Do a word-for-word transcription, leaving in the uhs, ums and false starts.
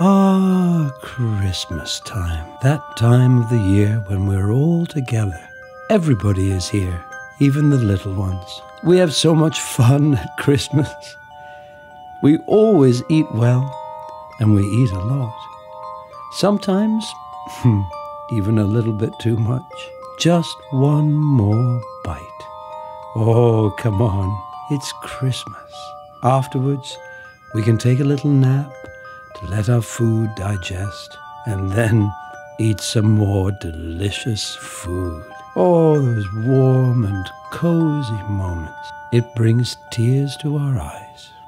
Ah, Christmas time. That time of the year when we're all together. Everybody is here, even the little ones. We have so much fun at Christmas. We always eat well, and we eat a lot. Sometimes, even a little bit too much. Just one more bite. Oh, come on, it's Christmas. Afterwards, we can take a little nap to let our food digest, and then eat some more delicious food. Oh, those warm and cozy moments. It brings tears to our eyes.